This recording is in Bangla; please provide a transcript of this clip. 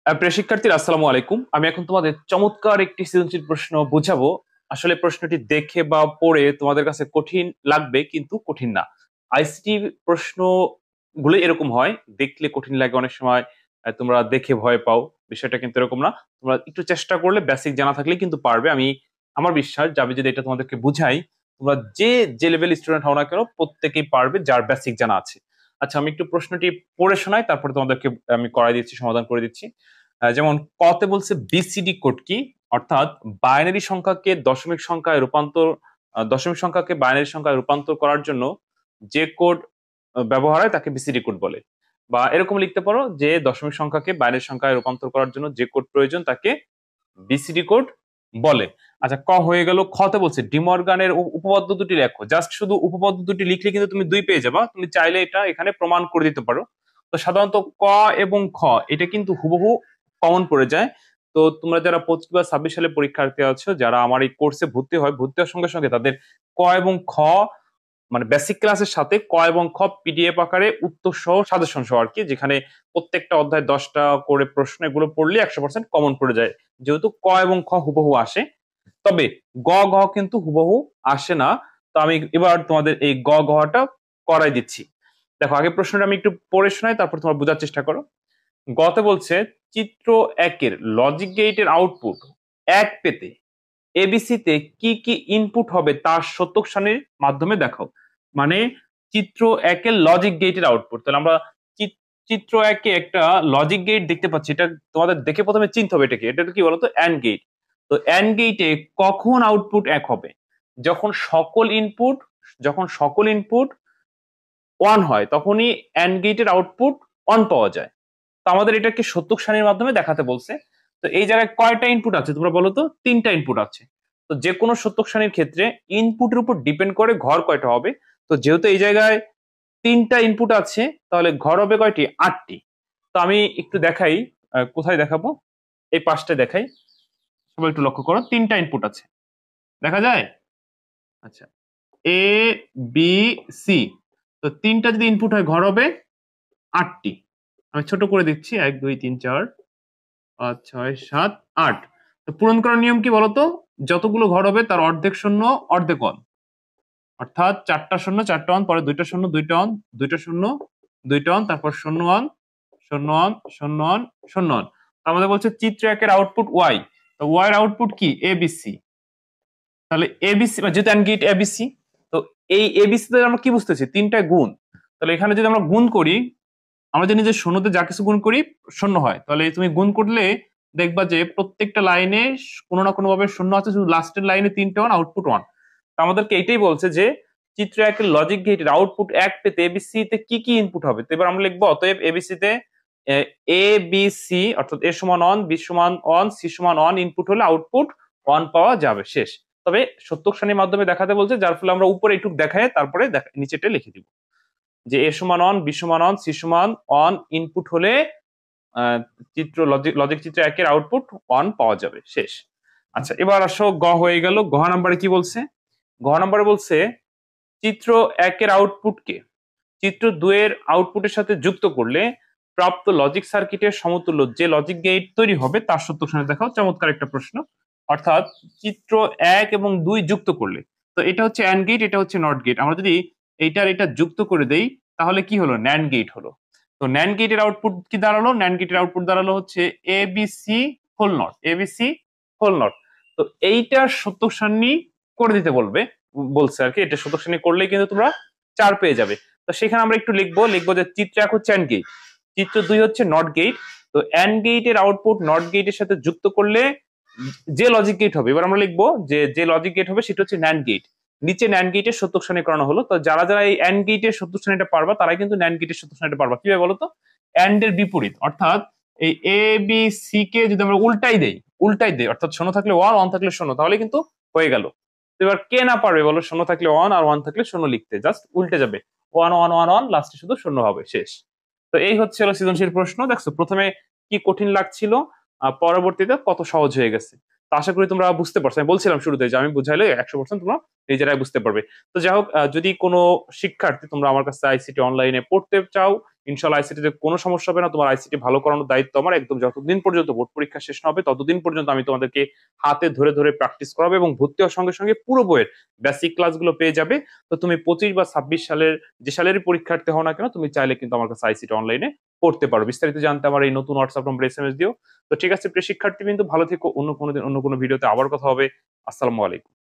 প্রিয় শিক্ষার্থীরা, আসসালামু আলাইকুম। আমি এখন তোমাদের চমৎকার একটি সৃজনশীল প্রশ্ন বোঝাবো। আসলে প্রশ্নটি দেখে বা পড়ে তোমাদের কাছে কঠিন লাগবে, কিন্তু কঠিন না। আইসিটি প্রশ্ন গুলো এরকম হয়, দেখলে কঠিন লাগে অনেক সময়। তোমরা দেখে ভয় পাও, বিষয়টা কিন্তু এরকম না। তোমরা একটু চেষ্টা করলে, বেসিক জানা থাকলে কিন্তু পারবে। আমার বিশ্বাস যাবে যদি এটা তোমাদেরকে বুঝাই, তোমরা যে যে লেভেল স্টুডেন্ট হও না কেন প্রত্যেকেই পারবে, যার বেসিক জানা আছে। আচ্ছা, আমি একটু প্রশ্নটি পড়ে শোনাই, তারপরে তোমাদেরকে আমি করাই দিচ্ছি, সমাধান করে দিচ্ছি। যেমন কতে বলছে বিসিডি কোড কি, অর্থাৎ বাইনারি সংখ্যাকে দশমিক সংখ্যায় রূপান্তর, দশমিক সংখ্যাকে বাইনারি সংখ্যায় রূপান্তর করার জন্য যে কোড ব্যবহার হয় তাকে বিসিডি কোড বলে। বা এরকম লিখতে পারো যে দশমিক সংখ্যাকে বাইনারি সংখ্যায় রূপান্তর করার জন্য যে কোড প্রয়োজন তাকে বিসিডি কোড বলে। আচ্ছা, ক হয়ে গেল। খতে বলছে ডিমর্গানের উপপাদ্য দুটি লেখো। জাস্ট শুধু উপপাদ্য দুটি লিখলে কিন্তু তুমি 2 পেয়ে যাবা। তুমি চাইলে এটা এখানে প্রমাণ করে দিতে পারো। তো সাধারণত ক এবং খ এটা কিন্তু হুবহু কমন পড়ে যায়। তো তোমরা যারা 25 বা 26 সালে পরীক্ষার্থী আছো, যারা আমার এই কোর্সে ভর্তি হয়, ভর্তি হওয়ার সঙ্গে সঙ্গে তাদের ক এবং খ মানে বেসিক ক্লাসের সাথে ক এবং খ পিডিএফ আকারে উত্তর সহ সাজেশন সহ আর কি, যেখানে প্রত্যেকটা অধ্যায় 10টা করে প্রশ্ন, এগুলো পড়লে 100% কমন পড়ে যায়, যেহেতু ক এবং খ হুবহু আসে। তবে গ ঘ কিন্তু হুবহু আসে না। তো আমি এবার তোমাদের এই গ ঘটা করাই দিচ্ছি। দেখো, আগে প্রশ্নটা আমি একটু পড়ে শোনাই, তারপর তোমরা বোঝার চেষ্টা করো। গতে বলছে চিত্র একের লজিক গেটের আউটপুট এক পেতে এবিসি তে কি কি ইনপুট হবে তার সত্যক সারণীর মাধ্যমে দেখাও। মানে চিত্র একের লজিক গেটের আউটপুট, তাহলে আমরা চিত্র একে একটা লজিক গেট দেখতে পাচ্ছি। এটা তোমাদের দেখে প্রথমে চিনতে হবে এটা কি। এটা কি বলতো? And get. তো অ্যান্ড গেটে কখন আউটপুট এক হবে? যখন সকল ইনপুট ওয়ান হয়, তখনই অ্যান্ড গেটের আউটপুট অন পাওয়া যায়। তো আমাদের এটাকে সত্যক সারণীর মাধ্যমে দেখাতে বলছে। তো এই জায়গায় কয়টা ইনপুট আছে তোমরা বলো তো? 3টা ইনপুট আছে। তো যে কোনো সত্যক সারণীর ক্ষেত্রে ইনপুটের উপর ডিপেন্ড করে ঘর কয়টা হবে। তো যেহেতু এই জায়গায় 3টা ইনপুট আছে, তাহলে ঘর হবে কয়টি? 8টি। তো আমি একটু দেখাই, কোথায় দেখাবো, এই পাশটা দেখাই। সবাই একটু লক্ষ্য করো, 3টা ইনপুট আছে, দেখা যায়? আচ্ছা, এ বি সি। তো 3টা যদি ইনপুট হয়, ঘর হবে 8টি। আমি ছোট করে দিচ্ছি, 1 2 3 4 5 6 7 8। তো পূরণ করার নিয়ম কি বলতো? যতগুলো ঘর হবে তার অর্ধেক শূন্য অর্ধেক অন, অর্থাৎ 4টা শূন্য 4টা অন, পরে 2টা শূন্য 2টা অন, 2টা শূন্য 2টা অন, তারপর শূন্য অন শূন্য অন শূন্য অন শূন্য অন। আমাদের বলছে চিত্র একের আউটপুট ওয়াই। তো ওয়াই এর আউটপুট কি? এবিসি। তাহলে এবিসি যেহেতু অ্যান্ড গেট এবিসি, তো এই এবিসি তে আমরা কি বুঝতেছি? 3টা গুণ। তাহলে এখানে যদি আমরা গুণ করি, আমরা জানি যে শূন্যতে যা কিছু গুণ করি শূন্য হয়। তাহলে তুমি গুণ করলে দেখবা যে প্রত্যেকটা লাইনে কোনো না কোনো ভাবে শূন্য আছে, শুধু লাস্টের লাইনে 3টে ওয়ান, আউটপুট ওয়ান। আমাদেরকে এটাই বলছে যে চিত্র একের লজিক গেটের আউটপুট এক পেতে এবিসি তে কি কি ইনপুট হবে। তো এবার আমরা লিখবো, অতএব এবিসি তে এ বি সি, অর্থাৎ এ সমান অন, বি সমান অন, সি সমান অন ইনপুট হলে আউটপুট ওয়ান পাওয়া যাবে, শেষ। তবে সত্যক সারণীর মাধ্যমে দেখাতে বলছে, যার ফলে আমরা উপরে একটু দেখায় তারপরে নিচেটা লিখে দিব যে এ সমান অন, বি সমান অন, সি সমান অন ইনপুট হলে চিত্র লজিক চিত্র একের আউটপুট ওয়ান পাওয়া যাবে, শেষ। আচ্ছা, এবার আসো গ হয়ে গেল। গ নাম্বারে কি বলছে? গ নাম্বারে বলছে চিত্র একের আউটপুটকে চিত্র দুয়ের আউটপুটের সাথে যুক্ত করলে প্রাপ্ত লজিক সার্কিটের সমতুল্য যে লজিক গেট তৈরি হবে তার সত্যক সারণী দেখাও। চমৎকার একটা প্রশ্ন। অর্থাৎ চিত্র 1 এবং 2 যুক্ত করলে, তো এটা হচ্ছে অ্যান্ড গেট, এটা হচ্ছে নট গেট। আমরা যদি এটা যুক্ত করে দেই, তাহলে কি হলো? ন্যান্ড গেট হলো। তো ন্যান্ড গেটের আউটপুট কি দাঁড়ালো? ন্যান্ড গেটের আউটপুট দাঁড়ালো হচ্ছে ABC whole not, ABC whole not. তো এইটার সত্যক সারণী করে দিতে বলছে আর কি। এটা সত্যক সারণী করলেই কিন্তু তোমরা 4 পেয়ে যাবে। তো সেখানে আমরা একটু লিখবো যে চিত্র 1 হচ্ছে অ্যান্ড গেট, চিত্র 2 হচ্ছে নট গেট। তো অ্যান্ড গেটের আউটপুট নট গেটের সাথে যুক্ত করলে যে লজিক গেট হবে, এবার আমরা লিখবো যে লজিক গেট হবে সেটা হচ্ছে ন্যান্ড গেট। নিচে ন্যান্ড গেটের সত্যক সারণী করানো হলো। তো যারা যারা এই অ্যান্ড গেটের সত্যক সারণীটা পারবা, তারা কিন্তু ন্যান্ড গেটের সত্যক সারণীটা পারবা। কিভাবে বলতো? অ্যান্ড এর বিপরীত, অর্থাৎ এই এ বি সি কে যদি আমরা উল্টাই দেই, অর্থাৎ শূন্য থাকলে ওয়ান, ওয়ান থাকলে শূন্য, তাহলে কিন্তু হয়ে গেল। তো এবার কে না পারবে বলো? শূন্য থাকলে ওয়ান আর ওয়ান থাকলে শূন্য লিখতে, জাস্ট উল্টে যাবে, ওয়ান ওয়ান ওয়ান ওয়ান, লাস্টে শুধু শূন্য হবে, শেষ। তো এই হচ্ছে সৃজনশীল প্রশ্ন। দেখছো প্রথমে কি কঠিন লাগছিল, পরবর্তীতে কত সহজ হয়ে গেছে। তো আশা করি তোমরা বুঝতে পারছো। আমি বলছিলাম শুরুতে যে আমি বুঝাইলে 100% তোমরা নিজেরাই বুঝতে পারবে। তো যাই হোক, যদি কোনো শিক্ষার্থী তোমরা আমার কাছে আইসিটি অনলাইনে পড়তে চাও ইনশাল্লাহ আইসিটিতে কোনো সমস্যা হবে না। তোমার আইসিটি ভালো করানোর দায়িত্ব আমার। একদম যতদিন পর্যন্ত বোর্ড পরীক্ষা শেষ না হবে ততদিন পর্যন্ত আমি তোমাদেরকে হাতে ধরে ধরে প্র্যাকটিস করাবো, এবং ভর্তি হওয়ার সঙ্গে সঙ্গে পুরো বইয়ের বেসিক ক্লাসগুলো পেয়ে যাবে। তো তুমি 25 বা 26 সালের যে সালেরই পরীক্ষার্থী হও না কেন, তুমি চাইলে কিন্তু আমার কাছে আইসিটি অনলাইনে পড়তে পারো। বিস্তারিত জানতে আমার এই নতুন হোয়াটসঅ্যাপ নম্বরে এসএমএস দিও। তো ঠিক আছে প্রিয় শিক্ষার্থী, কিন্তু ভালো থেকো। অন্য কোনো দিন অন্য কোনো ভিডিওতে আবার কথা হবে। আসসালামু আলাইকুম।